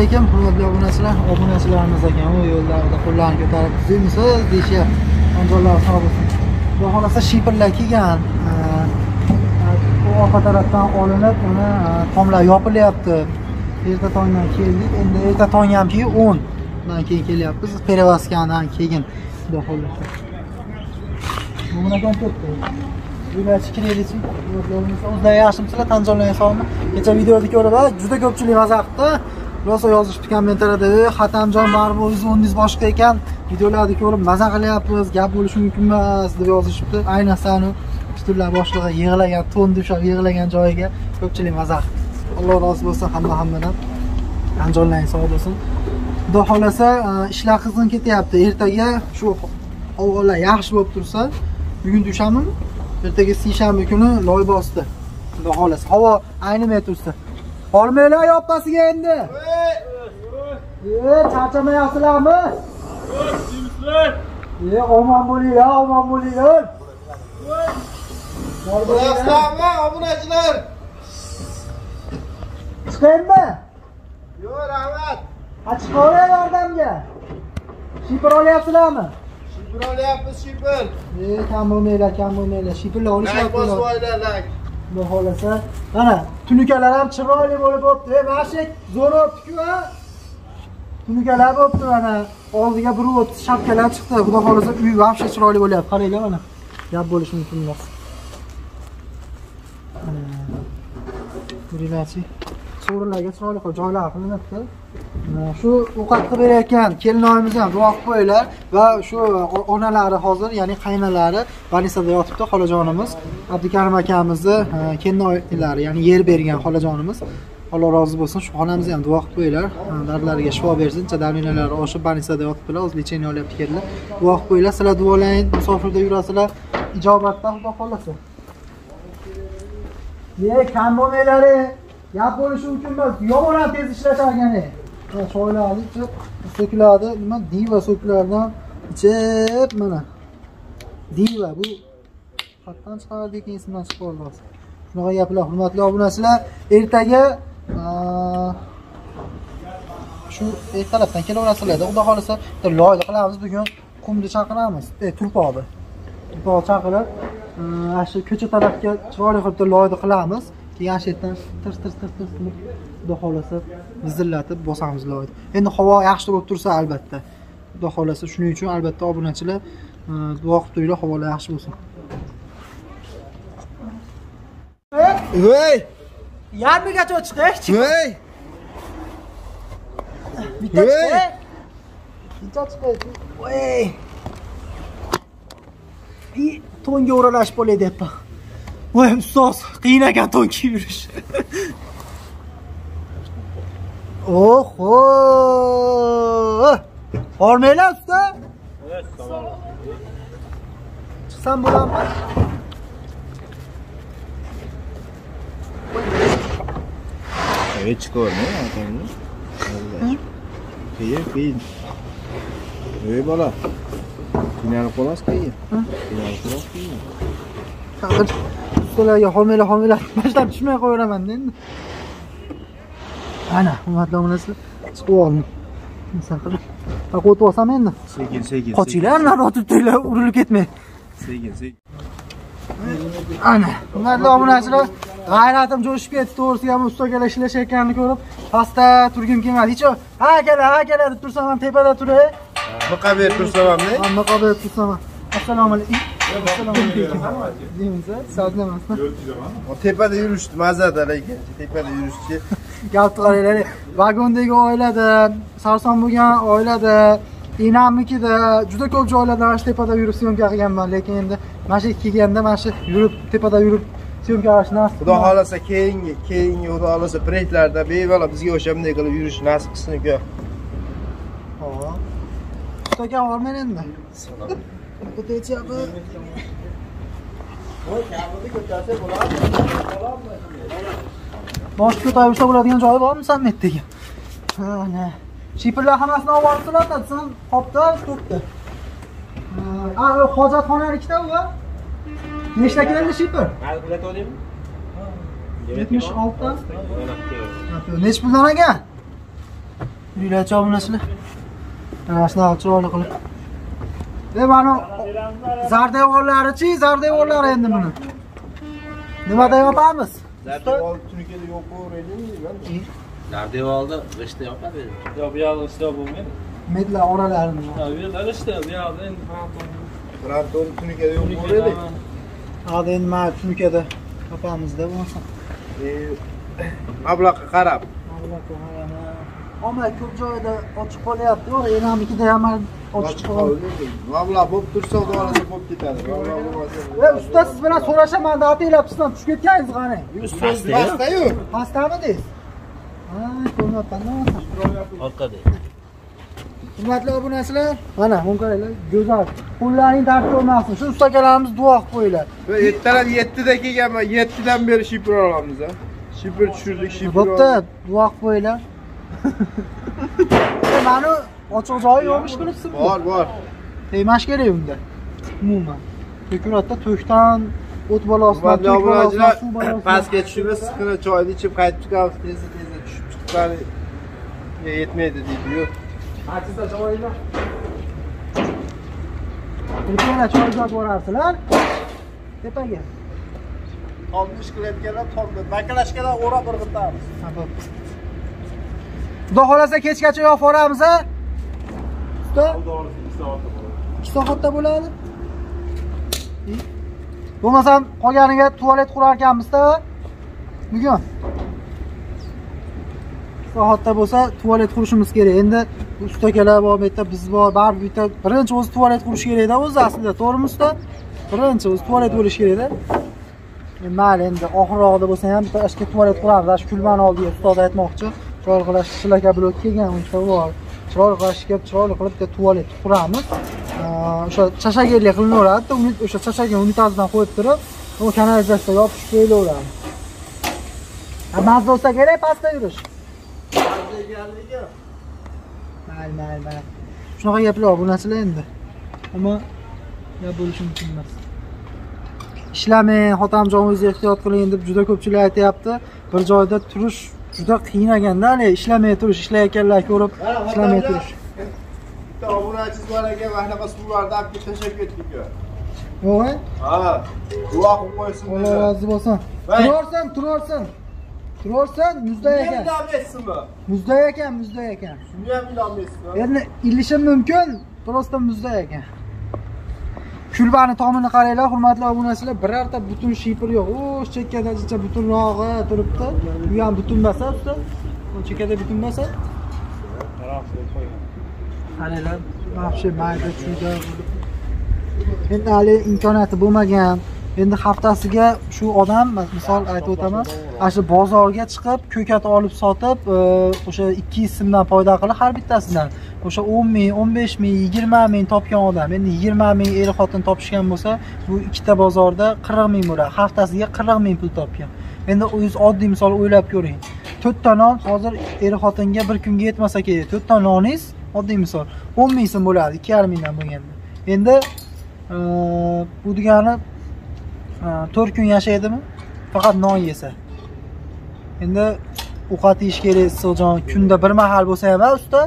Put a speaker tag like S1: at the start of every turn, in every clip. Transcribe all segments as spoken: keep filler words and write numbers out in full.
S1: alaykum, hurmatli obunachilar. Obunachilarimiz ekan, u yo'llarda qo'llarni ko'tarib tuzimsiz deyishyapti. Anjorlar sog' bo'lsin. Xudo xolasa shipirlar kelgan. Bu orqa tarafdan olinib, uni tomlar yopilyapti. Erta tongdan keldik. Endi erta tong hamki o'n dan keyin kelyapmiz. Perevaskandan keyin xudo xolasa. Buni ham ketdi. Uylarchi kiraylik. O'zlar yaxshimisilar, tanjonlarga sog'mi? Kecha videoda ko'rib, juda ko'pchilik maza qildi. Rosa yozishibdi kommentariyada, "Xatamjon baribir o'zingiz o'rningiz boshqa ekan, videolarni ko'rib maza qilyapmiz, gap bo'lishi mumkin emas" deb yozishibdi. Ayniqsa uni Turlar boshlig'i yig'lagan, to'ndi ushlab yig'lagan joyiga ko'pchilik maza qildi. Alloh rozi bo'lsin hamma hammadan. Anjonlaring sog' bo'lsin. Xudo xolasa, ishlar qizg'in ketyapti. Ertaga shu havolar yaxshi bo'lib tursa, bugun dushanbami? Ertaga seshanba kuni loy bosdi. Xudo xolasa, havo aynimay tursa. Olmaylar yoppasiga endi. Ey, charchamayapsizlarmi? Yo'q, Ey, omon bo'linglar, omon bo'linglar.
S2: Assalomu obunachilar.
S1: Chiqaymi?
S2: Yo'q, rahmat.
S1: Ha, chiqavering yordamga. Shipir olyapsizlarmi?
S2: Shipir olyapmiz, shipir.
S1: Ey, kam bo'lmaylar, kam bo'lmaylar. Shipirlar olishyapti.
S2: Bosvoylar.
S1: Xudo xolasa, mana tunukalar ham chiroyli bo'lib o'tdi. Ey, mashik zo'r o'tdi-ku, ha? Tunukalar bo'pti mana. Oldiga bir o't shapkalar chiqdi. Xudo xolasa, uy vahshiy chiroyli bo'lyapti. Qaranglar mana. Gap bo'lishi mumkin emas. Ko'ringlarchi. So'rinlarga chiroyli qilib joylar qilinibdi. Shu ovqat qilib berayotgan kelinoyimiz ham duo qilib qo'yinglar va shu onalari hozir, ya'ni qaynalari Banisada yotibdi, xolajonimiz. Abdukarim akamizni kelinoylari, ya'ni yer bergan xolajonimiz. Alloh rozi bo'lsin. Shu xonamizni ham duo qilib qo'yinglar. Dardlariga shifo bersin. Davinalari oshib Banisada yotibdilar, o'z lecheniya olyapti keldilar. Duo qilib qo'yinglar. Sizlar duolang, musofirda yurasizlar. Ijobatdan xudo xolasa. Ye, kam bo'lmaylar. Gap bo'lishi mumkin emas. Yomon ham tez ishlashagani. Choylarni ichib, so'kiladi, nima diva so'klardan ichib mana. Diva bu xatdan chiqardik, keyin esimdan chiqib qoldi. Shunaqa gaplar, hurmatli obunachilar. Ertaga shu ertalabdan kelaverasizlar. Xudo xolasa, loyda qilamiz bugun. Qumni chaqiramiz. E, turpoqni. Turpoq chaqirib, shu ko'cha tarafga chiroyli qilib loyda qilamiz. Keyin ashitdan tirs tirs tirs tirs qilib Xudo xolasa vizillatib bosamiz loyda. Endi havo yaxshi bo'lib tursa albatta. Xudo xolasa, shuning uchun albatta obunachilar duo qilib turinglar, havolar yaxshi bo'lsin.
S2: Voy!
S1: Yarmigacha chiqdi.
S2: Voy!
S1: Bitta chiqdi. Bitta chiqdi. Voy! I to'nga o'ralashib bo'lay debdi. Voy, ustoz, qiyin ekan to'n kiyib yurish. Oho! Olmaylar usta?
S3: Evet, tamam.
S1: Chiqsam bo'ladimi?
S3: Evet, çıkıverme atanını. Allah. Kıyı, kıyı. Ey bala. Finali qolas kıyı. Finali qolas kıyı.
S1: Hozir ustalarga holmaylar, holmaylar boshlab tushmay qo'yaraman endi. Ana, hurmatli obunachilar, chiqib oldim. Misol qilib, qo'yib olsam endi.
S3: Sekin, sekin.
S1: Qochinglar, nari otib turinglar, urilib ketmang.
S3: Sekin, sekin.
S1: Ana, hurmatli obunachilar, g'ayratim jo'shib ketdi, to'g'risi ham ustagalar ishlashayotganini ko'rib, pastda turgim kelmadi. Hech ha akalar, ha akalar deb tursam ham tepada turay.
S2: Buqa berib tursam ham, ne?
S1: Hamma qabul tursam ham. Assalomu alaykum. Assalomu alaykum. Deymiz, sog'lamasmi?
S2: O tepada yurishdi, mazada lekin. Tepada yurishdi.
S1: Gapni qaranglar, vagondagi oilada, sarson bo'lgan oilada, enamnikida juda ko'p joylarda mana shu tepada yurib syomka qilganman, lekin endi mana shu kelganda mana shu yurib tepada yurib syomka qilish nasib.
S2: Xudo xolasa keyingi, keyingi Xudo xolasa proyektlarda bemalol bizga o'sha bunday qilib yurish nasib qilsin-ku.
S1: Hop. Ustaga olmayman endi. O'tayapti. Voy, kabelni ko'tarsa bo'ladimi? Bosh ko'tarib ushlab bo'ladigan joyi bormi Sametdagi? Mana. Shipirlar hammasini olib olibsizlar, desam, qopda, to'pda. Ha, u hojatxonani ikkita u. Nechta keldi shipir?
S3: Hal bilet olaymi?
S1: yetmish olti. Nech puldan ekan? Yuringlar cho'mlasizlar. Mana shunaqa chiroyli qilib. E mana zardevorlari-chi, zardevorlari endi buni. Nimada yopamiz?
S2: Zardevor tunikada yo'q bo'laydimi?
S3: Zardevorda g'ishta yopadi.
S4: Yo, bu yoqda g'ishta bo'lmaydi.
S1: Medlar oralarini.
S4: Ha, bu yerda g'ishta, bu yoqda endi
S2: Fronton tunikada yo'q bo'laydi.
S1: Hadi endi mana tunikada yopamizda bo'lsa.
S2: E, mablag'ga qarab.
S1: Ammo ko'p joyda ochiq qolyapti. Enamikida ham ochiq qoldi.
S2: Mablag' bo'lib tursa, xudolarga bo'lib ketadi. Mablag' bo'lmasa.
S1: E, usta siz bilan so'rashaman, atinglar sizdan tushib ketganingiz qani?
S2: Pastda-yu.
S1: Pastami deysiz? Ha, ko'ryapman-da.
S3: Orqada.
S1: Hurmatli obunachilar, mana bu qaranglar, go'zal. Qo'llaring dard ko'rmasin. Shu ustakalarimiz duo qilib qo'yinglar.
S2: Ertalab yettida kelganman, yettidan beri shipir olamiz a. Shipir tushirdik, shipir.
S1: Bo'pti, duo qilib qo'yinglar. Mana ochiq joyi yo'qmish qilibsiz.
S2: Bor, bor.
S1: Tegmash kerak unda. Umuman. To'kratda to'kdan o't bolasidan, to'k bolasidan, suv bolasidan
S2: pastga tushib, siqina choyni ichib qaytib chiqamiz, tezda-tezda tushib chiqqani yetmaydi deydi-yu.
S1: Artista joyida. Birgina choy uzatib borarsizlar. Tepaga.
S2: Tomni ish qilayotganlar tomni bakalashkadan o'rab irg'itamiz.
S1: Ha, bo'pti. Xudo xolasa kechgacha yo'q boramiz a? Usta? ikki soatda bo'ladi. Bo'lmasam qolganiga tualet qurar ekanmiz-da. Bugun soatda bo'lsa tualet qurishimiz kerak. Endi ustakalar bor, bu yerda biz bor, baribir bu yerda birinchi o'zi tualet qurish kerak-da o'zi aslida, to'g'rimi usta? Birinchi o'zi tualet bo'lish kerak-da. Mayli, endi oxirroqda bo'lsa ham bitta ishga tualet quramiz. Ash kulmani oldiga ustoz aytmoqchi. Chiroyli qilib shilaka blok kelgan o'sha bor. Chiroyli qilib, chiroyli qilib bitta tualet quramiz. O'sha chashagerlik qilinaveradi, o'sha chashaga unitazidan qo'yib turib, u kanalizatsiya yopishib qo'yilaveradi. Ha, mazza bo'lsa kerak pastda yurish.
S2: Mazza ekanligi.
S1: Mayli, mayli, mayli. Shunaqa gaplar bu narsalar endi. Ammo gap bo'lishi mumkin emas. Ishlamang, xotamjon o'zingiz ehtiyot qiling deb juda ko'pchilik aytayapti. Bir joyda turish juda qiyin ekanda, hali ishlamay turish, ishlayotganlar ko'rib, ishlamay turish.
S2: Bitta obunachiz bor ekan, mana suvlarni olib tashlab ketdik-ku.
S1: Yo'q-a?
S2: Ha, duo qilib qo'ysin.
S1: Alloh rozi bo'lsin. Turarsan, turarsan. Turarsan, muzday ekan.
S2: Ilon etsinmi?
S1: Muzday ekan, muzday ekan.
S2: Shuni ham ilon etsin.
S1: Endi ilishim mumkin, prosta muzday ekan. Kulbani tomini qaranglar, hurmatli obunachilar, birorta butun shipir yo'q. O, chekkadacha butunrog'i turibdi. Bu ham butun emas-a, usta? Bu chekkada butun emas-a? Qaranglar, вообще mayda chuyda. Endi hali imkoniyati bo'lmagan. Endi haftasiga shu odam, misol aytib o'taman, ashu bozorga chiqib, ko'kat olib sotib, o'sha ikki yuz so'mdan foyda qilib har bittasidan. O'sha o'n ming, o'n besh ming, yigirma ming topgan odam. Endi yigirma ming er xotin topishgan bo'lsa, bu ikkita bozorda qirq ming bo'ladi. Haftasiga qirq ming pul topgan. Endi o'zingiz oddiy misol o'ylab ko'ring. to'rt ta non hozir er xotinga bir kunga yetmasa kerak. to'rt ta noningiz oddiy misol o'n ming so'm bo'ladi, ikki yarim mingdan bo'lganda. Endi bu degani to'rt kun yashaydimi? Faqat non yesa. Endi ovqat yeyish kerak, issiqjon, kunda bir mahal bo'lsa ham, usta.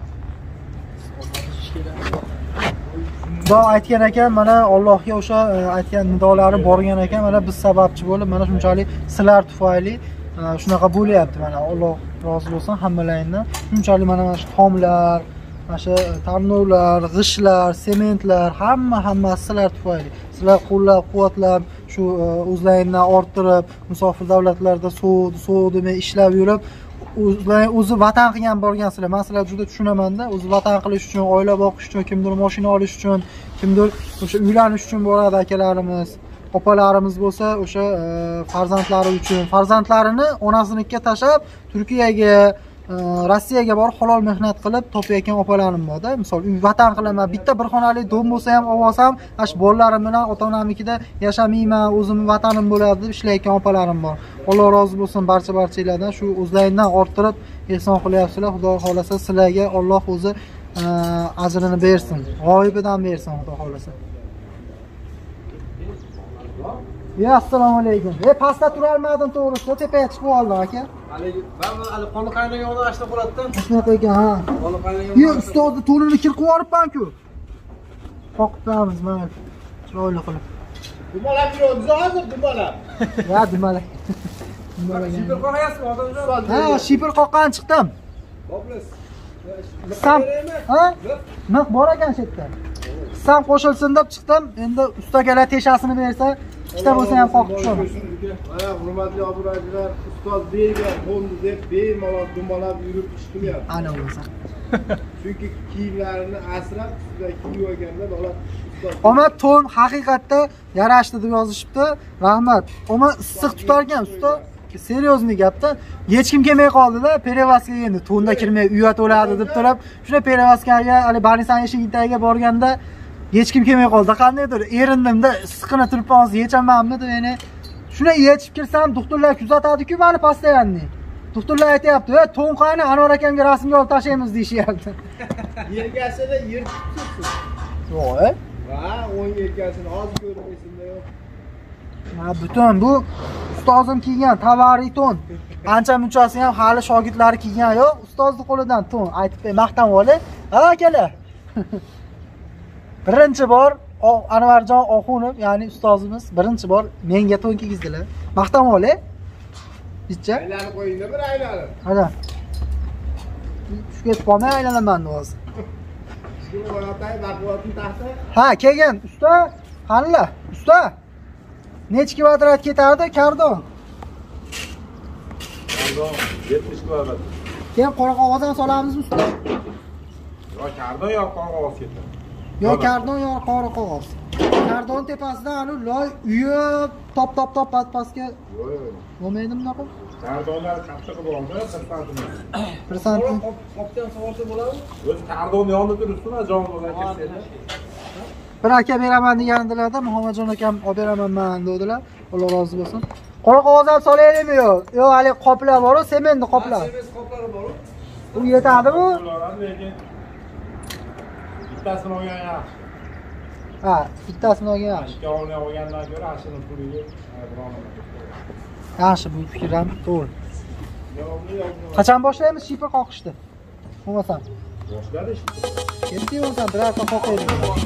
S1: Xudo aytgan ekan, mana Allohga o'sha aytgan nidolari borgan ekan, mana biz sababchi bo'lib, mana shunchalik sizlar tufayli shunaqa bo'lyapti. Mana Alloh rozi bo'lsin hammalaringdan. Shunchalik mana mana shu tomlar, mana shu tarnovlar, g'ishlar, sementlar, hamma hammasi sizlar tufayli. Sizlar qo'llab-quvvatlab, shu o'zlaringdan orttirib, musofir davlatlarda so'd, so'dimay ishlab yurib, o'zlaring o'zi vatan qilgan borgansizlar. Men sizlar juda tushunaman-da, o'zi vatan qilish uchun, oila boqish uchun, kimdir mashina olish uchun, kimdir o'sha uylanish uchun boradi akalarimiz. Opalarimiz bo'lsa, o'sha farzandlari uchun, farzandlarini onasinikiga tashlab, Turkiyaga, Rossiyaga borib halol mehnat qilib topayotgan opalarim bor-da. Misol, uy vatan qilaman, bitta bir xonali dom bo'lsa ham olsam, ash bolalarim bilan ota-onamnikida yashamayman, o'zimning vatanim bo'ladi deb ishlayotgan opalarim bor. Alloh rozi bo'lsin barcha-barchalardan, shu o'zlaringdan orttirib ehson qilyapsizlar. Xudo xolasa sizlarga Alloh o'zi ajrini bersin, g'oyibidan bersin, Xudo xolasa. Ya assalomu alaykum. E pastda tura olmadim to'g'risi, tepaga chiqib oldim aka.
S3: Haligi ben hali qo'li qaynagan yo'lda ashta bo'ladida.
S1: Shunaqa ekan, ha.
S3: Qo'li qaynagan.
S1: Yo, ustozni to'nini kirib yuboribman-ku. Qoqibamiz mana. Chiroyli qilib.
S2: Dumalab yuribmiz hozir, dumalab.
S1: Ya, dumalak.
S2: Shipir qo'yasizmi odamlar?
S1: Ha, shipir qoqqan chiqdim.
S2: Boblis.
S1: Sam, ha? Miq bor ekan shu yerda. Sam qo'shilsin deb chiqdim. Endi ustagalar teshasini bersa, ikkita bo'lsa ham qoqib tushaman.
S2: Mana hurmatli oburachilar, ustoz bergan qo'ndi deb bemalol dumalab yurib chiqyapti.
S1: Ana bo'lsa.
S2: Chunki kiyimlarini asrab, sizlar kiyib olganda bola ustoz.
S1: Omad to'n haqiqatda yarashdi deb yozishibdi. Rahmat. Omad issiq tutar ekan usta. Seryozni gapda. Hech kim kelmay qoldi-da, perevaskaga endi to'nda kirmay uyat o'ladi deb turib, shuna perevaskaga, hali Barisan eshigi tagiga borganda hech kim kelmay qoldi. Qandaydir erindimda, issiqini turib hozir yechamanmi deb meni. Shuna yechib kirsam, doktorlar kuzatadi-ku meni postoyanni. Doktorlar aytayapti, "Ey, to'n qani, Anvar akamga rasmga olib tashlaymiz" deyishyapti.
S2: Yergasida yer tutibsiz.
S1: Yo'q, e?
S2: Ha, o'ng yelkasini hozir ko'rmaysinda yo'q.
S1: Ha, butun bu ustozim kiygan tavari to'n. Ancha munchasi ham hali shogirdlari kiygan yo'q. Ustozni qo'lidan to'n aytib maqtanib olay. Ha, akalar. Birinchi bor Anvarjon Oxunov, ya'ni ustozimiz birinchi bor menga to'n kiygizdilar. Maqtanib olay. Bicha.
S2: Aylanib qo'yingda bir aylanib.
S1: Mana. Shu ketib qolmay aylanaman hozir.
S2: Shu o'yatay baquvvatni taxta.
S1: Ha, kelgan usta. Qanila? Usta. Necha kvadrat ketardi kardon?
S5: Kardon yetmish kvadrat.
S1: Keyin qora qog'ozdan solamizmi usta?
S5: Yo kardon yo qora qog'oz ketadi.
S1: Yo kardon yo qora qog'oz. Kardon tepasidan anu loy uyib top top top pastga.
S5: Yo'q yo'q.
S1: Bo'lmaydimi bunaqa?
S5: Kardonlar katta qilib oldi, bir santimetr.
S1: bir santimetr.
S4: Qopdan sug'orsa bo'ladimi?
S5: O'zi kardonni yonida turibsizmi, jon bo'lgan kelsanglar.
S1: Bir aka beraman degandilarda, Muhammadjon akam olib beraman men dedilar. Alloh rozi bo'lsin. Qora qog'oz ham solaylikmi yo? Yo, hali qoplar bor-ku, sementni qoplar.
S4: Sement qoplari bor-ku.
S1: U yetadimi?
S5: Lekin bittasini olgan yaxshi.
S1: Ha, bittasini olgan yaxshi.
S5: Ikkovini olgandan ko'ra ashini puliga bironar.
S1: Yaxshi, bu fikr ham to'g'ri.
S5: Yo'qmi, yo'qmi.
S1: Qachon boshlaymiz shipir qoqishni? Bo'lmasam.
S5: Boshladi ishni.
S1: Ketdi bo'lsam birorta qoqaylik.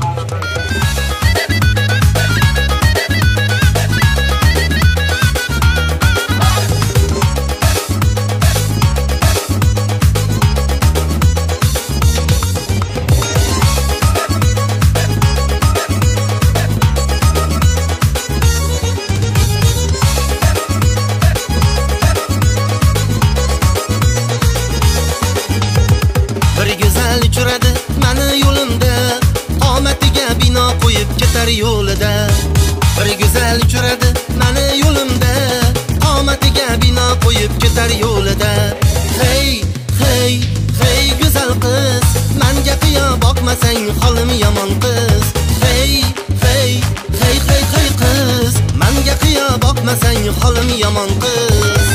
S6: yo'lida bir go'zal uchradi meni yo'limda qomatiga bino qo'yib ketar yo'lida hey hey hey go'zal qiz menga qiyo boqmasang holim yomon qiz hey hey hey hey hey qiz menga qiyo boqmasang holim yomon qiz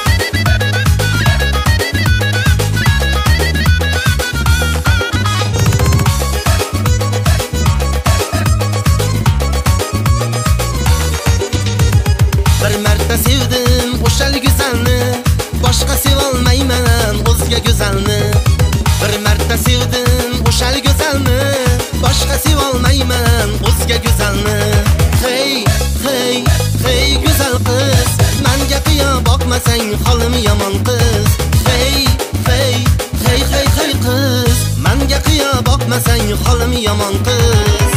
S6: sevdim o'shal go'zalni boshqa sevolmayman o'zga go'zalni bir marta sevdim o'shal go'zalni boshqa sevolmayman o'zga go'zalni hey hey hey go'zal qiz menga qiyo boqmasang holim yomon qiz hey hey hey hey hey qiz menga qiyo boqmasang holim yomon qiz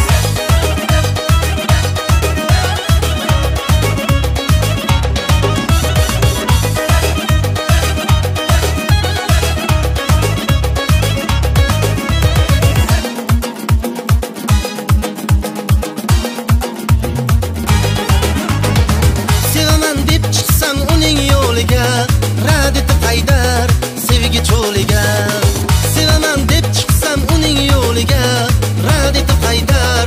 S6: rad etib haydar sevgi cho'liga sevaman deb chiqsam uning yo'liga rad etib haydar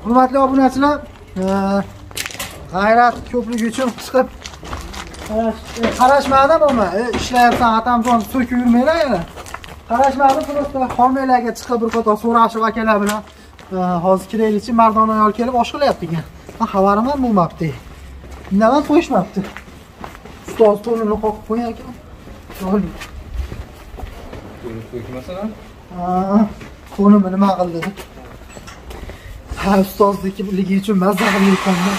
S1: hurmatli obunachilar, g'ayrat ko'pligi uchun chiqib qarashmadim ama ishlayapsan, Atamjon so'kib yurmanglar yana. Qarashmadim, просто homiylarga chiqib bir qator so'rashib akalar bilan hozir kiraylikchi Mardon ayol kelib osh qilyapti ekan. Men xabarim ham bo'lmabdi. Indaman qo'yishmabdi. Ustoz to'nini qoqib qo'ygan ekan. To'g'ri.
S3: Qo'yib masalan?
S1: Ha, qo'nimni nima qildi? Ha, ustozniki uchun mazza qilib yuribman.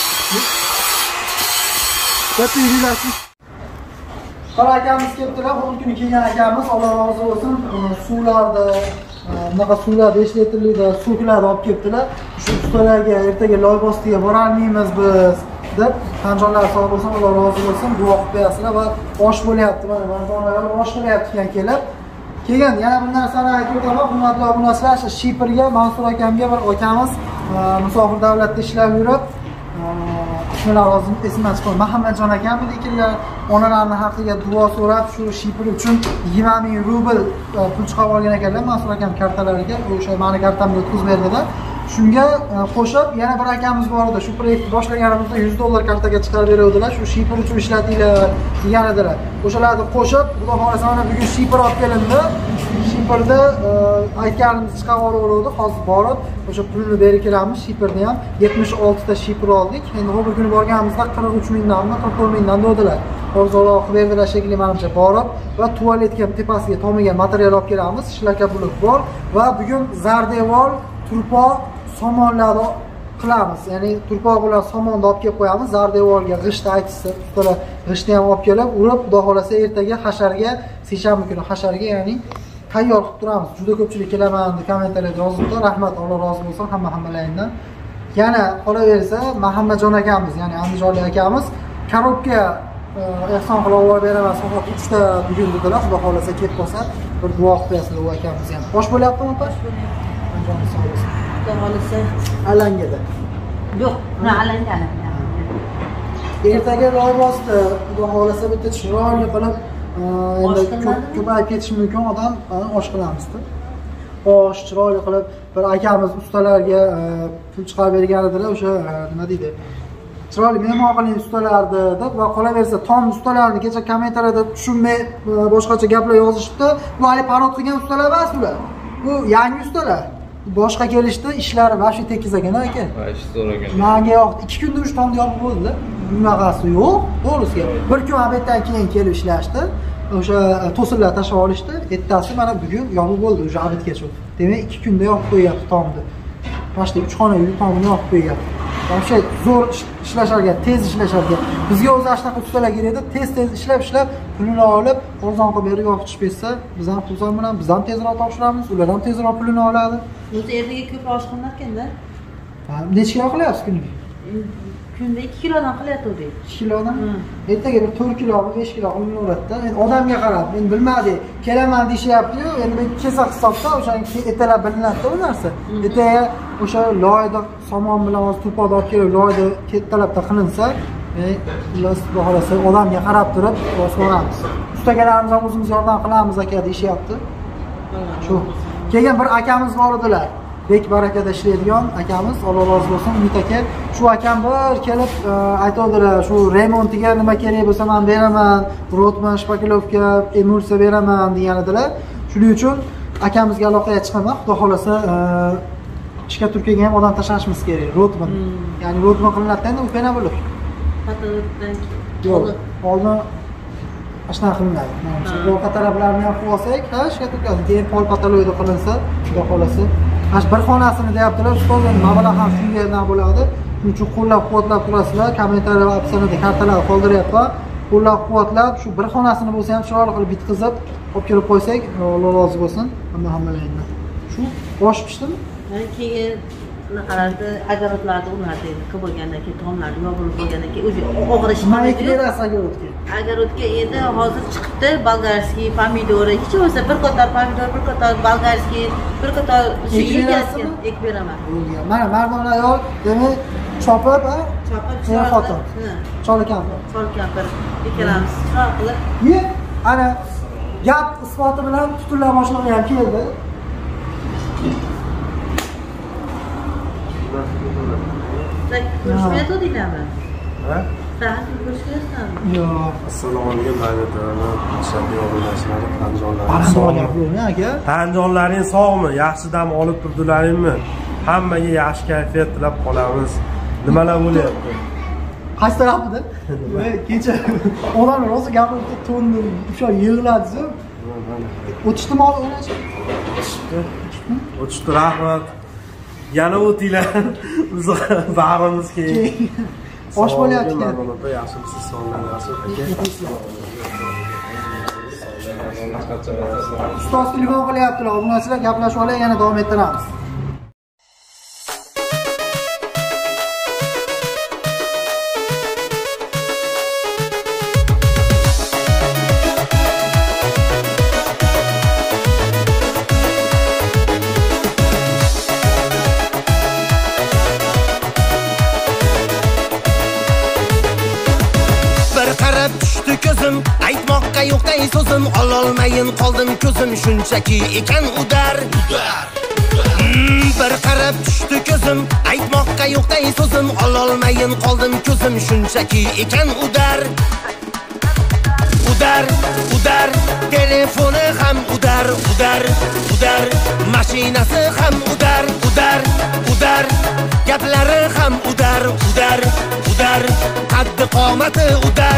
S1: Katta yurasiz. Qora akamiz keldilar, o'n kuni kelgan akamiz, Alloh rozi bo'lsin. Suvlarni, bunaqa suvlar besh litrlikda suvlarni olib kelibdilar. Shu ustalarga ertaga loy bostiga borolmaymiz biz deb, Tanjonlar sog' bo'lsin, Alloh rozi bo'lsin, duo qilib berasizlar va osh bo'lyapti. Mana Mardonlar osh qilyapti ekan kelib. Kelgan yana bir narsani aytib o'taman, hurmatli obunachilar, Shiprga Mansur akamga bir akamiz musofir davlatda ishlab yurib, ismlar hozir esimdan chiqdi. Muhammadjon akam ekanlar, onalarining haqqiga duo so'rab, shu Shipr uchun yigirma ming rubl pul chiqarib olgan ekanlar Mansur akam kartalariga. O'sha meni kartamni o'tkazib berdilar. Shunga qo'shib yana bir akamiz bor edi. Shu proyektni boshlaganimizda yuz dollar kartaga chiqarib beruvdilar. Shu Shipr uchun ishlatinglar degan edilar. O'shalarni qo'shib, xudo xolasa mana bugun Shipr olib kelindi. Shiprda aytganimiz chiqarib olaverdi. Hozir borib, o'sha pulni berib kelamiz. Shiprni ham yetmish olti ta Shipr oldik. Endi bu kuni borganimizda qirq uch mingdanmi, qirq to'rt mingdan dedilar. Hozir Alloh qilib berdilar shekilli menimcha borib va tualetga tepasiga to'migan material olib kelamiz. Shlaka bulut bor va bugun zardevor, turpo, somonlarni qilamiz. Ya'ni turpo bilan somonni olib kelib qo'yamiz. Zardevorga g'ishtni aytsa, ustalar g'ishtni ham olib kelib, urib, xudo xolasa ertaga hasharga, seshanba kuni hasharga, ya'ni tayyor qilib turamiz. Juda ko'pchilik kelaman deb kommentariyada yozibdi. Rahmat, Alloh rozi bo'lsin hamma hammalaringdan. Yana qolaversa, Muhammadjon akamiz, ya'ni Andijonlik akamiz korobka ehson qilib olib beraman, faqat uch ta bugun dedilar. Xudo xolasa kelib qolsa, bir duo qilib berasizlar u akamiz ham. Bosh bo'lyaptimi, opa?
S7: Xudo xolasa
S1: alangada.
S7: Yo'q, buni alangani.
S1: Ertaga loy bosdi. Xudo xolasa bitta chiroyli qilib endi ko'payib ketishi mumkin, odam osh qilamizda. Osh chiroyli qilib bir akamiz ustalarga pul chiqarib bergan edilar, o'sha nima deydi? Chiroyli mehmon qiling ustalarni deb va qolaversa tom ustalarni kecha kommentariyada tushunmay boshqacha gaplar yozishibdi. Bu hali parod qilgan ustalar emas ular. Bu yangi ustalar. Boshqa kelishdi, ishlari va shu tekis ekan aka.
S3: Ha, ish zo'r ekan.
S1: Menga yoqdi. ikki kunda uch tomda yopib bo'ldi. Bunaqasi yo'q, to'g'risiga. Bir kun abetdan keyin kelib ishlashdi. O'sha to'sinlar tashlab olishdi. Ertasi mana bugun yopib bo'ldi, o'sha abetgacha. Demak, ikki kunda yopib qo'yapti tomni. Mana shu uch xona uy tomini yopib qo'yapti. Вообще zo'r ishlasharga, tez ishlasharga. Bizga o'zi shunaqa ustalar kerak edi, tez-tez ishlab, ishlab, pulini olib, arzon qilib berib yopib chiqib bersa, biz ham pul bilan biz ham tezroq topshiramiz, ular ham tezroq pulini oladi.
S7: O'zi ertaga ko'p osh qilinarkan-da.
S1: Ha, necha kilo qilyapsiz kuniga?
S7: Kunda ikki kilodan qilyapti.
S1: ikki kilodan? Ertaga bir to'rt kilo, besh kilo qilinaveradi-da. Endi odamga qarab, men bilmadim, kelaman deyapti-yu, endi men kelsa hisobda o'sha ertalab bilinadi bu narsa. Ertaga o'sha loyda somon bilan o'z turpoqni olib kelib, loyda kettalabda qilinsa, men xohlasa odamga qarab turib so'ramiz. Ustagalarimiz ham o'zimiz yordam qilamiz aka deyishyapti. Shu. Keyin bir akamiz bor edilar. Bek barakada ishlaydigan akamiz, Alloh rozi bo'lsin, Umid aka. Shu akam bir kelib aytadilar, shu remontiga nima kerak bo'lsa men beraman, rotman, shpakilovka, emulsiya beraman degan edilar. Shuning uchun akamizga aloqaga chiqaman, xudo xolasa ishga turkaga ham odam tashlashimiz kerak, rotman. Ya'ni rotman qilinadi-da, upena bo'lib.
S7: Patologdan
S1: yo'q, oldin ashna qilinadi. Menimcha, orqa taraflarini ham qilib olsak, ha, ishga turkadi. Keyin pol patologida qilinsa, xudo xolasa Ash bir xonasini deyaptilar, ustoz, mablag' ham shunga yerdan bo'ladi. Shuning uchun qo'llab-quvvatlab turasizlar. Kommentariya va opsiyada kartalar qoldiryapman. Qo'llab-quvvatlab shu bir xonasini bo'lsa ham chiroyli qilib bitkizib, olib kelib qo'ysak, Alloh rozi bo'lsin. Hamma hammalaringdan. Shu bosh pishdimi?
S7: Keyin qarardi, agarotlarni ularni qilib bo'lgandan keyin tomlarni yopilib bo'lgandan keyin o'zi og'rish
S1: nima berasiz agarotga?
S7: Agarotga endi hozir chiqibdi bolgarskiy pomidor, hech bo'lmasa bir qator pomidor, bir qator bolgarskiy, bir qator shu yigitga ek beraman.
S1: Mana Mardon ayol, demak, chopib, ha?
S7: Chopib,
S1: er xotin. Choli kampir.
S7: Choli kampir. Ikkalamiz chiroq qilib.
S1: Ye, ana gap isboti bilan tutunlar boshlig'i ham keldi.
S7: ko'rishmayotdinglarmi?
S5: Ha?
S7: Sen ko'rishmayapsanmi?
S1: Yo'q.
S8: Assalomu alaykum hayratlarni, shunday o'g'illashlari, tanjonlaring
S1: Baland
S8: sog'mi?
S1: gapirma aka.
S8: Tanjonlaring sog'mi? Yaxshi dam olib turdilaringmi? Hammaga yaxshi kayfiyat tilab qolamiz. Nimalar bo'lyapti?
S1: Qaysi tarafida? Voy, kecha odamlar rosa gapirib to'ndi, o'sha yig'ladi-ku. O'tishdimi hozir o'ynashib?
S8: O'tishdi. O'tishdi, rahmat. Yana o'tinglar. Biz barimiz keyin.
S1: Osh bo'lyapti.
S8: Mana yaxshimisiz, sog'lom yaxshi aka.
S1: Ustoz telefon qilyaptilar. Obunachilar gaplashib olay, yana davom ettiramiz.
S6: Aytmoqqa yo'qday so'zim, ololmayin qoldim ko'zim, shunchaki ekan udar. Bir qarab tushdi ko'zim, aytmoqqa yo'qday so'zim, ololmayin qoldim ko'zim, shunchaki ekan udar. Udar, udar, telefoni ham udar, udar, udar, mashinasi ham udar, udar, udar, gaplari ham udar, udar, udar, qaddi qomati udar.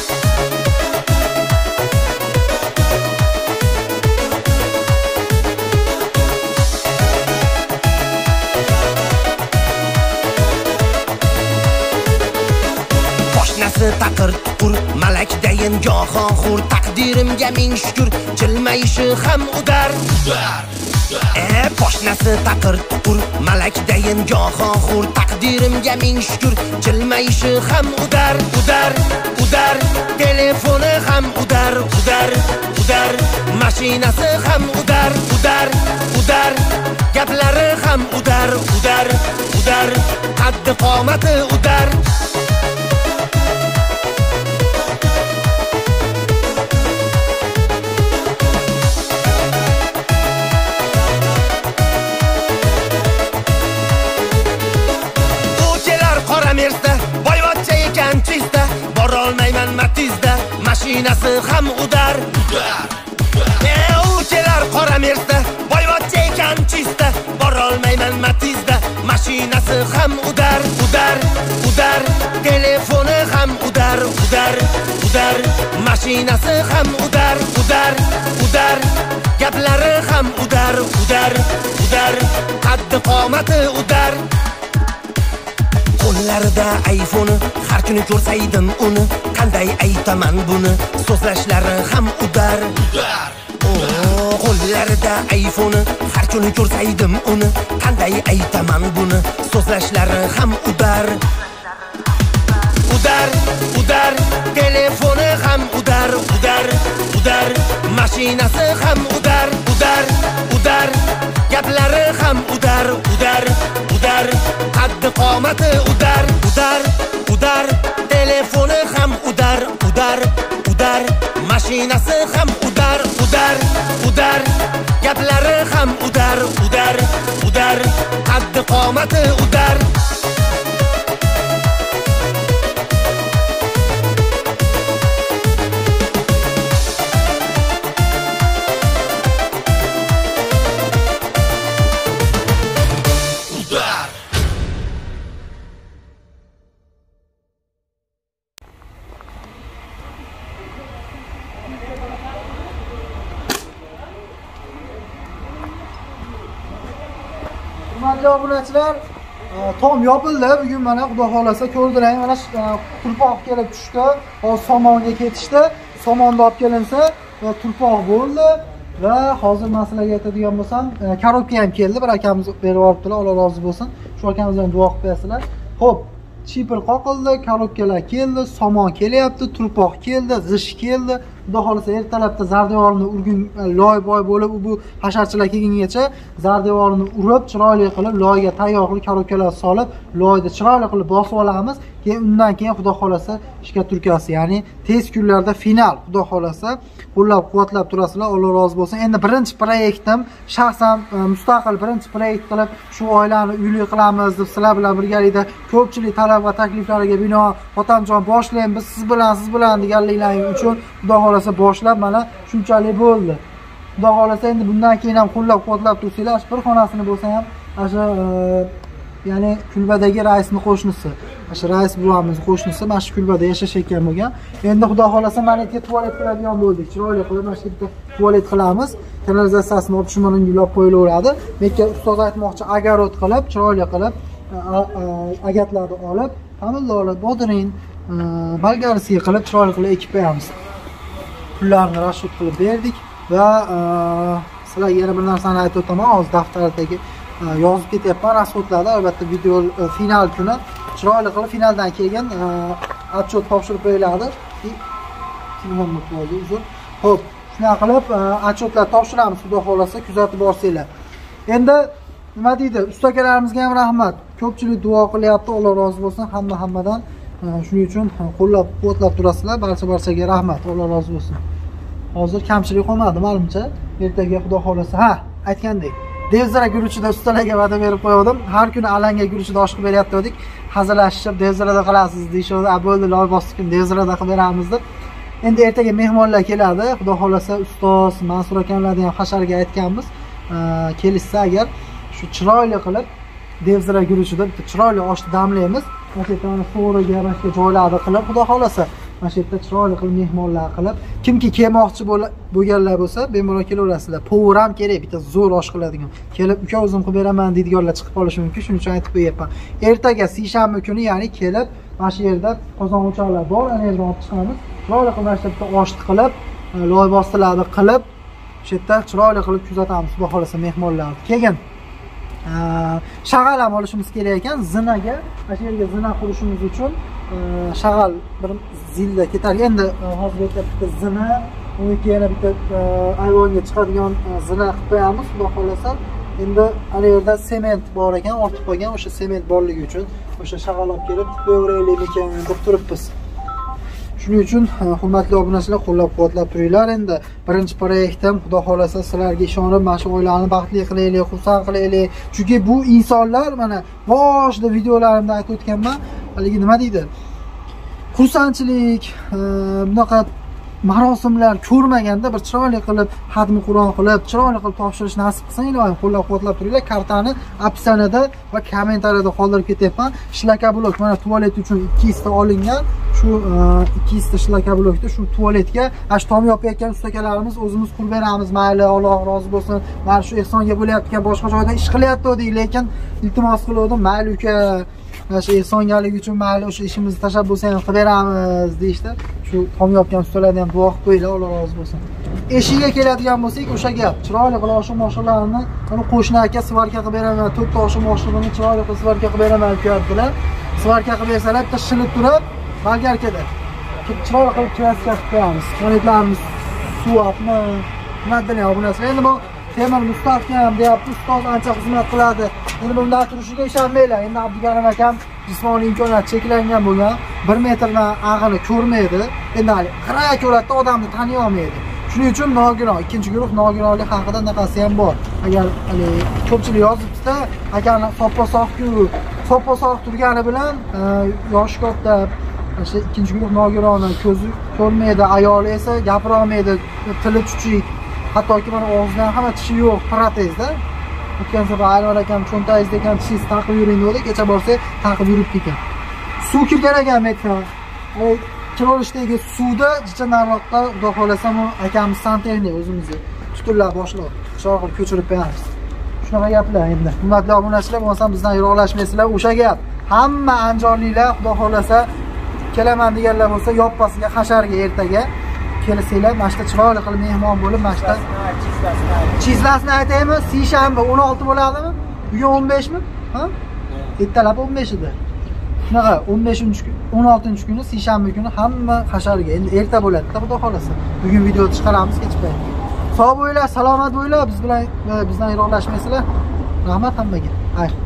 S6: Taqir tuqur malakdayin goho xur, taqdirimga ming shukr, jilmayishi ham udar. E poshnasi taqir tuqur malakdayin goho xur, taqdirimga ming shukr, jilmayishi ham udar, udar, udar, telefoni ham udar, udar, udar, mashinasi ham udar, udar, udar, gaplari ham udar, udar, udar, qaddi qomati udar. Boyvachcha ekan chista, borolmayman Matizda, mashinasi ham udar. E u kelar qora Mersda, boyvachcha ekan chista, borolmayman Matizda, mashinasi ham udar, udar, udar, telefoni ham udar, udar, udar, mashinasi ham udar, udar, udar, gaplari ham udar, udar, udar, qaddi qomati udar. Qo'llarida iPhone, har kuni ko'rsaydim uni, qanday aytaman buni, so'zlashlari ham udar. Oh, qo'llarida iPhone, har kuni ko'rsaydim uni, qanday aytaman buni, so'zlashlari ham udar. Udar, udar, telefoni ham udar, udar, udar, mashinasi ham udar, udar, udar, gaplari ham udar, udar, udar, qaddi qomati udar, udar, udar, telefoni ham udar, udar, udar, mashinasi ham udar, udar, udar, gaplari ham udar, udar, udar, qaddi qomati udar.
S1: Hurmatli obunachilar, tom yopildi. Bugun mana xudo xolasa ko'rdiring, mana turpoq kelib tushdi. Hozir somonga ketishdi. Somonda olib kelinsa va turpoq bo'ldi. Va hozir men sizlarga aytadigan bo'lsam, korobka ham keldi. Bir akamiz berib yuboribdilar, Alloh rozi bo'lsin. Shu akamizdan duo qilib bersizlar. Xo'p, chipir qoqildi, korobkalar keldi, somon kelyapti, turpoq keldi, g'ish keldi. Xudo xolasa ertalabda zardevorni urgun loy boy bo'lib, bu hasharchilar kelgungacha zardevorni urib, chiroyli qilib, loyga tayyor qilib, karokalar solib, loyni chiroyli qilib bosib olamiz. Keyin undan keyin Xudo xolasa ishga turkasi, ya'ni tez kunlarda final. Xudo xolasa qo'llab-quvvatlab turasizlar, Alloh rozi bo'lsin. Endi birinchi proyektim, shaxsan mustaqil birinchi proyekt qilib, shu oilani uyli qilamiz deb sizlar bilan birgalikda ko'pchilik talab va takliflariga binoan Otamjon boshlang, biz siz bilan, siz bilan deganliklaring uchun Xudo xolasa boshlab mana shunchalik bo'ldi. Xudo xolasa endi bundan keyin ham qo'llab-quvvatlab tursanglar, bir xonasini bo'lsa ham o'sha ya'ni kulbadagi raisning qo'shnisi, o'sha rais buvamiz qo'shnisi mana shu kulbada yashashayotgan bo'lgan. Endi Xudo xolasa mana yerga tualet qiladigan bo'ldik. Chiroyli qilib mana shu yerda tualet qilamiz. Kanalizatsiyasini olib shumani yulab qo'yilaveradi. Menga ustoz aytmoqchi, agarot qilib, chiroyli qilib agatlarni olib, pomidorni, bodring, bolgarskiy qilib, chiroyli qilib ekib qo'yamiz. Pullarni rasxod qilib berdik va sizlarga yana bir narsani aytib o'taman, hozir daftardagi yozib ketyapman rasxodlarni. Albatta video final kuni chiroyli qilib finaldan kelgan отчет topshirib qo'yiladi. Xo'p, shunday qilib отчетlar topshiramiz, Xudo xolasa kuzatib borsanglar. Endi nima deydi? Ustakalarimizga ham rahmat. Ko'pchilik duo qilyapti, Alloh rozi bo'lsin hamma hammadan. Shuning uchun qo'llab-quvvatlab turasizlar. Barcha-barchaga rahmat, Alloh rozi bo'lsin. Hozir kamchilik qolmadi, menimcha. Ertaga Xudo xolasa, ha, aytgandek, Devzira guruchida ustalarga va'da berib qo'ydim. Har kuni alanga guruchida osh qilib beryapti dedik. Hazillashib, Devzirada qilasiz deyishdi. A bo'ldi, loy bosdik, Devzirada qilib beramiz deb. Endi ertaga mehmonlar keladi. Xudo xolasa ustoz Mansur akamlarni ham hasharga aytganmiz. Kelishsa agar shu chiroyli qilib Devzira guruchida bitta chiroyli oshni damlaymiz. Mana shu yerda so'riga, mana shu joylarni qilib, Xudo xolasa mana shu yerda chiroyli qilib mehmonlar qilib, kimki kelmoqchi bo'lganlar bo'lsa, bemalol kelaverasizlar. Povur ham kerak, bitta zo'r osh qiladigan. Kelib, uka o'zim qilib beraman deydiganlar chiqib qolishi mumkin. Shuning uchun aytib qo'yapman. Ertaga seshanba kuni, ya'ni kelib, mana shu yerda qozon o'choqlar bor, ana yerdan olib chiqamiz. Chiroyli qilib mana shu yerda oshni qilib, loy bostilarni qilib, shu yerda chiroyli qilib kuzatamiz, xudo xolasa mehmonlarni. Keyin shag'al ham olishimiz kerak ekan. Zinaga, mana shu yerga zina qurishimiz uchun shag'al bir zilda ketar. Endi hozir bitta zina, uniki yana bitta ayvonga chiqadigan zina qilib qo'yamiz, xudo xolasa. Endi ana yerda sement bor ekan, ortib qolgan, o'sha sement borligi uchun o'sha shag'al olib kelib qo'yaveraylikmikan deb turibmiz. Shuning uchun hurmatli obunachilar, qo'llab-quvvatlab turinglar. Endi birinchi proyektim, xudo xolasa sizlarga ishonib, mana shu oilani baxtli qilaylik, xursand qilaylik. Chunki bu insonlar, mana boshida videolarimda aytib o'tganman, haligi nima deydi? Xursandchilik, bunaqa marosimlar ko'rmaganda bir chiroyli qilib xatmi Qur'on qilib, chiroyli qilib topshirish nasib qilsang, ilohim qo'llab-quvvatlab turinglar. Kartani opsiyada va kommentariyada qoldirib ketyapman. Shlaka blok, mana tualet uchun ikki yuz ta olingan. Shu ikki yuz ta shlaka blokda shu tualetga ash tom yopayotgan ustakalarimiz o'zimiz qilib beramiz. Mayli, Alloh rozi bo'lsin. Mana shu ehsonga bo'layotgan boshqa joyda ish qilyapti dedik, lekin iltimos qildim. Mayli uka, mana shu ehsongarlik uchun mayli o'sha ishimizni tashlab bo'lsa ham qilib beramiz deyishdi. Shu tom yopgan ustalarni ham duo qilib qo'yinglar, Alloh rozi bo'lsin. Eshigiga keladigan bo'lsak, o'sha gap, chiroyli qilib oshiq moshlarni, mana qo'shni aka svarka qilib beraman, to'rtta oshiq moshligini chiroyli qilib svarka qilib beraman deyaptilar. Svarka qilib bersalar, bitta shilib turib, balgarkada chiroyli qilib kraska qilib qo'yamiz. To'letlarimiz suvapmi, nimadan obunachilar. Endi bu temir mustahkam deyapti, ustoz ancha xizmat qiladi. Endi bundan turishiga ishonmanglar. Endi Abdukarim akam jismoniy imkoniyat cheklangan bo'lgan, bir metrdan ag'ini ko'rmaydi. Endi hali qira ko'radi, odamni taniy olmaydi. Shuning uchun nogiron, ikkinchi guruh nogironlik haqida naqasi ham bor. Agar hali ko'pchilik yozibdi-da, akani soppa-soqku, soppa-soq turgani bilan yoshi katta, o'sha ikkinchi guruh nogironi, ko'zi ko'rmaydi, ayoli esa gapira olmaydi, tili chuchuk. Hattoki mana og'zidan hamma tishi yo'q, protezda. O'tgan safar Anvar akam cho'ntagingizda ekan tishingizni taqib yuring dedi, kecha borsa taqib yuribdi ekan. Suv kirgan ekan metro. Ey, Kirolishdagi suvda jicha nariroqqa xudo xolasa mu akamiz santexnik o'zimizni tutunlar boshliq chog'il ko'chirib qo'yamiz. Shunaqa gaplar endi. Hurmatli obunachilar, bo'lmasa bizdan yiroqlashmaysizlar. O'sha gap. Hamma anjorliklar xudo xolasa kelaman deganlar bo'lsa, yoppasiga hasharga ertaga kelsanglar, mana shu chiroyli qilib mehmon bo'lib, mana shu chizlasini aytaymi? Seshanba o'n olti bo'ladimi? Bugun o'n besh mi? Ha? Ertalab o'n besh edi. Shunaqa o'n beshinchi kun, o'n oltinchi kuni seshanba kuni hamma hasharga. Endi erta bo'ladi-da, xudo xolasa. Bugun video chiqaramiz kech payt. Sog' bo'linglar, salomat bo'linglar, biz bilan bizdan yiroqlashmaysizlar. Rahmat hammaga. Ay.